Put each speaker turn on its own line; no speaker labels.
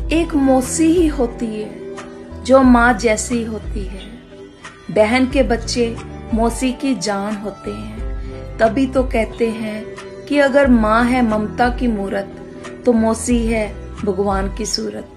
एक मौसी ही होती है जो माँ जैसी होती है। बहन के बच्चे मौसी की जान होते हैं। तभी तो कहते हैं कि अगर माँ है ममता की मूरत तो मौसी है भगवान की सूरत।